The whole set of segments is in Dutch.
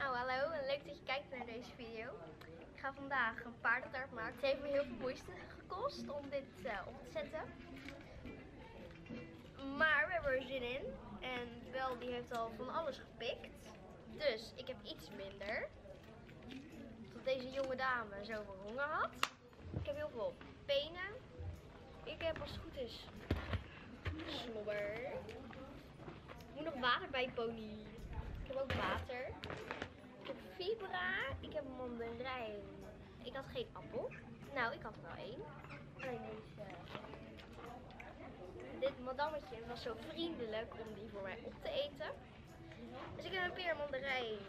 Nou, hallo en leuk dat je kijkt naar deze video. Ik ga vandaag een paardentaart maken. Het heeft me heel veel moeite gekost om dit op te zetten. Maar we hebben er zin in. En Bel die heeft al van alles gepikt. Dus ik heb iets minder. Tot deze jonge dame zoveel honger had. Ik heb heel veel penen. Ik heb als het goed is slobber. Ik moet nog water bij pony. Ik heb ook water. Ik heb fibra. Ik heb mandarijn. Ik had geen appel. Nou, ik had er wel één. Alleen deze. Dit madammetje was zo vriendelijk om die voor mij op te eten. Dus ik heb een peer, mandarijn.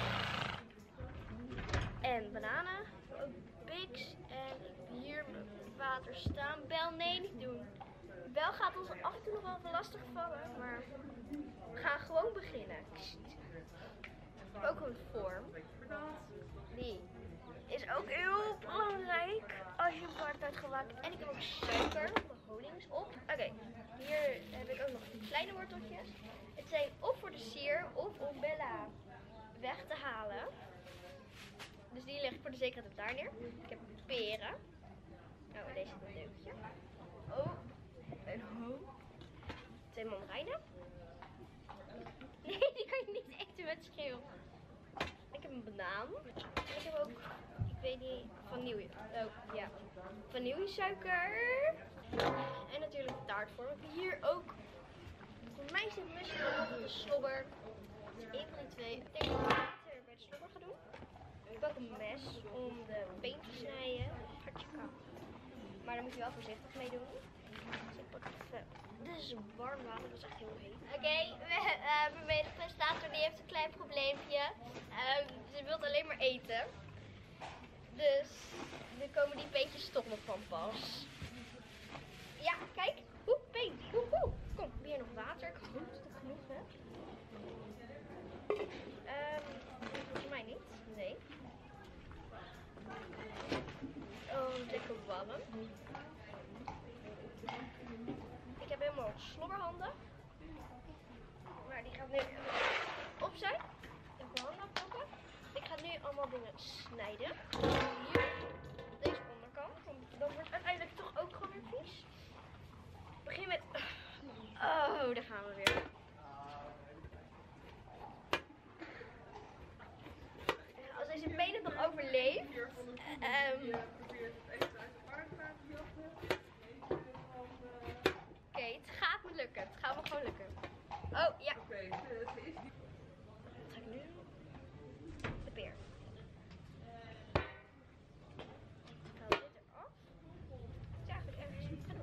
En bananen. Ook Bix. En ik heb hier mijn water staan. Bel, nee, niet doen. Bel gaat ons af en toe nog wel even lastig vallen. Maar we gaan gewoon beginnen. Ik heb ook een vorm. Die is ook heel belangrijk als je een paardentaart gaat maken. En ik heb ook suiker. Mijn honing is op. Oké, hier heb ik ook nog kleine worteltjes. Het zijn of voor de sier of om Bella weg te halen. Dus die leg ik voor de zekerheid op daar neer. Ik heb peren. Oh, deze is een deukje. Oh, een hoop. 2 mandarijnen. Nee, die kan je niet eten met schil. Ik heb een banaan. Ik heb ook, ik weet niet, vanille. Oh, ja. Vanillesuiker. En natuurlijk de taartvorm. Ik heb hier ook, voor mij is het misschien nog de slobber. Dat is één van die twee. Ik denk dat ik later bij de slobber ga doen. Ik heb ook een mes om de peen te snijden. Hartje koud. Maar daar moet je wel voorzichtig mee doen. Dus ik pak even. Dit is warm water, dat is echt heel heet. Oké, mijn medepresentator die heeft een klein probleempje. Ze wil alleen maar eten. Dus er komen die peentjes toch nog van pas. Ja, kijk. Peen. Kom, weer nog water. Ik hoop dat het genoeg heb. Volgens mij niet. Nee. Oh, lekker warm. Ik heb helemaal slobberhanden. Maar die gaat nu op zijn. Ik heb mijn handen afpakken. Ik ga nu allemaal dingen snijden. Hier, op deze onderkant. Want dan wordt het uiteindelijk toch ook gewoon weer vies. Ik begin met... Oh, daar gaan we weer. Als deze been het nog overleeft. Oké, het gaat me lukken. Het gaat me gewoon lukken. Oh, ja. Wat ga ik nu doen? De peer. Ik haal dit eraf. Het is eigenlijk ergens goed genoeg.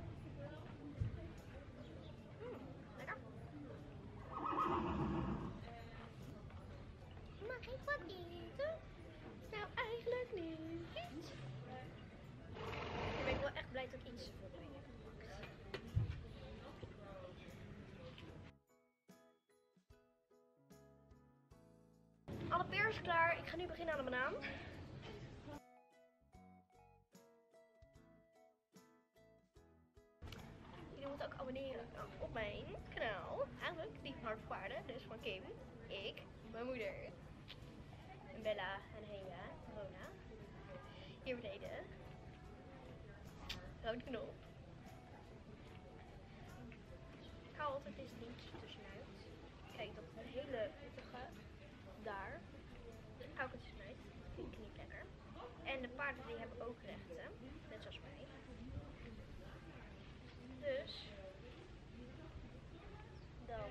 Lekker. Mag ik wat eten? Nou, eigenlijk niet. Dan ben ik wel echt blij dat ik iets voor mij heb gepakt. Alle peer is klaar. Ik ga nu beginnen aan de banaan. Jullie moeten ook abonneren op mijn kanaal. Eigenlijk die van Hart voor Paarden. Dus van Kim, ik, mijn moeder, en Bella en Hela, Rona. Hier beneden. Rode knop. Ik haal altijd deze dingetjes tussenuit. Kijk, dat hele pittige daar. Hou ik het tussenuit. Vind ik niet lekker. En de paarden die hebben ook rechten. Net zoals mij. Dus. Dan.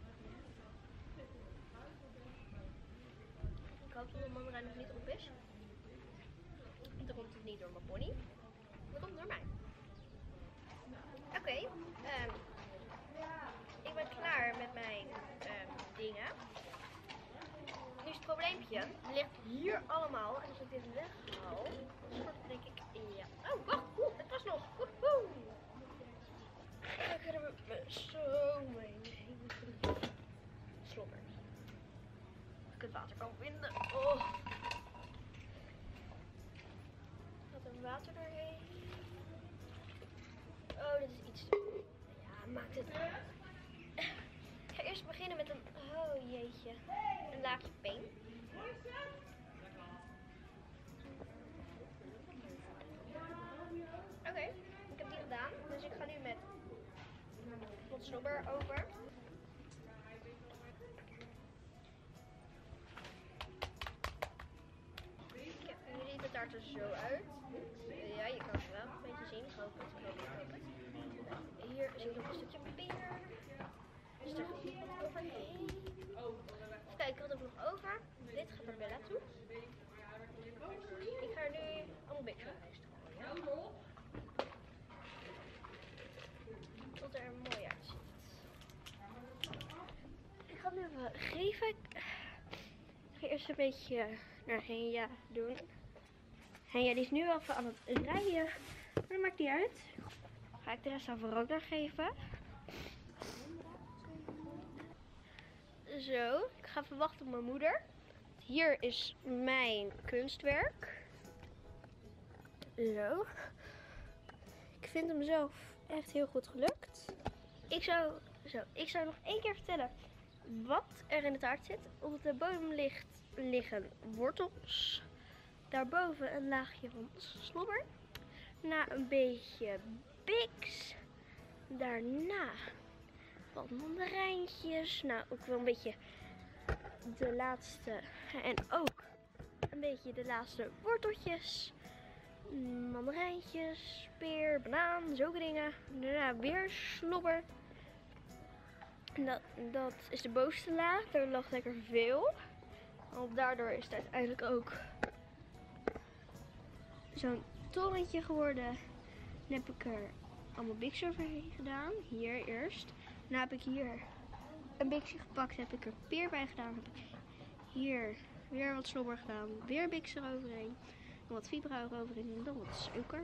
Ik hoop dat de mandarijn nog niet op is. Dan komt het niet door mijn pony. Dat komt door mij. Oké. Ik ben klaar met mijn dingen. Nu is het probleempje. Het ligt hier allemaal. En als ik dit weghaal, dan wordt het denk ik... Ja. Oh, wacht. Het was nog. Woehoe. Ik heb er zo mee. Slobber. Als ik het water kan vinden. Oh. Gaat er water doorheen? Oh, dit is iets te... Ja, maakt het... Ik ga eerst beginnen met een... Oh, jeetje. Een laagje peen. slobber over. Nu ziet de taart er zo uit. Ja, je kan het wel een beetje zien. Ik hoop het. Hier zie ik nog een stukje peper. Dus daar gaat het overheen. Even kijken wat heb ik nog over. Dit gaat naar Bella toe. Ik ga er nu allemaal Big Rijst gooien. Tot er mooi uitziet. Ik ga hem even geven. Ik ga eerst een beetje naar Henja doen. Henja die is nu even aan het rijden. Maar dat maakt niet uit. Ga ik de rest aan Verona geven. Zo, ik ga even wachten op mijn moeder. Hier is mijn kunstwerk. Zo. Ik vind hem zelf echt heel goed gelukt. Ik zou nog één keer vertellen wat er in de taart zit. Op de bodem liggen wortels. Daarboven een laagje van slobber. Na een beetje Bix. Daarna wat mandarijntjes. Nou, ook wel een beetje de laatste. En ook een beetje de laatste worteltjes. Mandarijntjes, peer, banaan, zulke dingen. Daarna weer slobber. Dat is de bovenste laag. Daar lag lekker veel. Want daardoor is het uiteindelijk ook zo'n torentje geworden. Dan heb ik er allemaal Bix overheen gedaan. Hier eerst. Dan heb ik hier een Bixje gepakt. Heb ik er peer bij gedaan. Heb ik hier weer wat slobber gedaan. Weer Bix eroverheen. Dan wat fibra eroverheen. En dan wat suiker.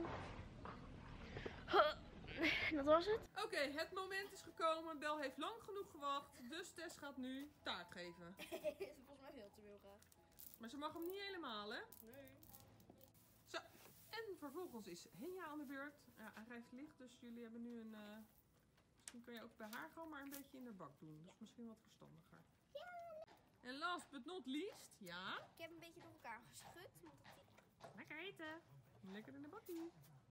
Dat was het. Oké, het moment is gekomen. Bel heeft lang genoeg gewacht. Dus Tess gaat nu taart geven. Is volgens mij veel te veel graag. Maar ze mag hem niet helemaal, hè? Nee. Zo, en vervolgens is Henja aan de beurt. Ja, hij rijdt licht, dus jullie hebben nu een... Misschien kun je ook bij haar gewoon maar een beetje in de bak doen. Dat is misschien wat verstandiger. Ja. En last but not least, ja? Ik heb een beetje door elkaar geschud. Lekker eten. Lekker in de bakkie.